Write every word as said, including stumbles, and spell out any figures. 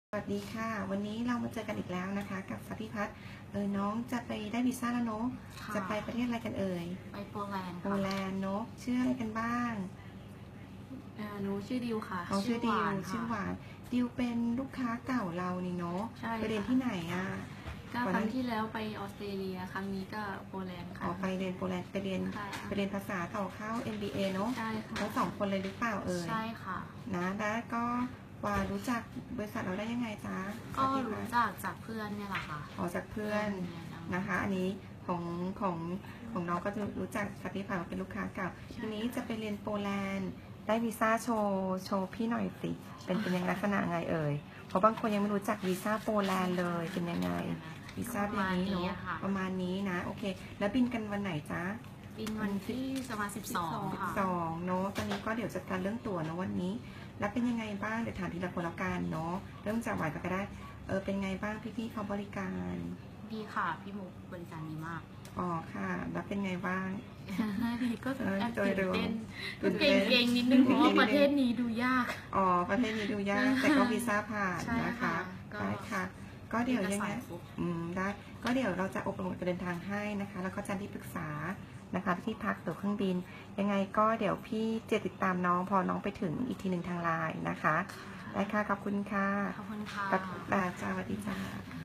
สวัสดีค่ะวันนี้เรามาเจอกันอีกแล้วนะคะกับสัทธิพัฒน์เออน้องจะไปได้วีซ่าแล้วเนาะจะไปประเทศอะไรกันเอ่ยไปโปแลนด์โปแลนด์เนาะชื่ออะไรกันบ้างหนูชื่อดิวค่ะอ๋อชื่อดิวชื่อหวานดิวเป็นลูกค้าเก่าเรานี่เนาะไปเรียนที่ไหนอ่ะก็ครั้งที่แล้วไปออสเตรเลียครั้งนี้ก็โปแลนด์ค่ะอ๋อไปเรียนโปแลนด์ไปเรียนไปเรียนภาษาต่อเข้า เอ็ม บี เอ เนาะใช่ค่ะทั้งสองคนเลยหรือเปล่าเอ่ยใช่ค่ะนะแล้วก็ว่ารู้จักบริษัทเราได้ยังไงจ๊ะก็รู้จักจากเพื่อนเนี่ยแหละค่ะอ๋อจากเพื่อนนะคะอันนี้ของของของน้องก็จะรู้จักสัทธิพัฒน์เป็นลูกค้าเก่าทีนี้จะไปเรียนโปแลนด์ได้วีซ่าโชว์โชว์พี่หน่อยสิเป็นเป็นยังลักษณะไงเอ่ยเพราะบางคนยังไม่รู้จักวีซ่าโปแลนด์เลยเป็นยังไงวีซ่าเป็นอย่างนี้เนาะประมาณนี้นะโอเคแล้วบินกันวันไหนจ๊ะบินวันที่ประมาณสิบสองค่ะสองเนาะตอนนี้ก็เดี๋ยวจัดการเรื่องตั๋วเนาะวันนี้แล้วเป็นยังไงบ้างเดี๋ยวถามทีละคนละกันเนาะเริ่มจากหวานก็ได้เออเป็นไงบ้างพี่ๆเขาบริการดีค่ะพี่มุกบริการดีมากอ๋อค่ะแล้วเป็นไงบ้างดีก็แอบตื่นเต้นก็เก่งๆนิดนึงเพราะว่าประเทศนี้ดูยากอ๋อประเทศนี้ดูยากแต่ก็วีซ่าผ่านนะคะได้ค่ะก็เดี๋ยวยังไงอืมได้ก็เดี๋ยวเราจะอบรมการเดินทางให้นะคะแล้วก็จัดที่ปรึกษานะคะที่พักตั๋วเครื่องบินยังไงก็เดี๋ยวพี่จะติดตามน้องพอน้องไปถึงอีกทีหนึ่งทางไลน์นะคะได้ค่ะขอบคุณค่ะขอบคุณค่ะสวัสดีจ้า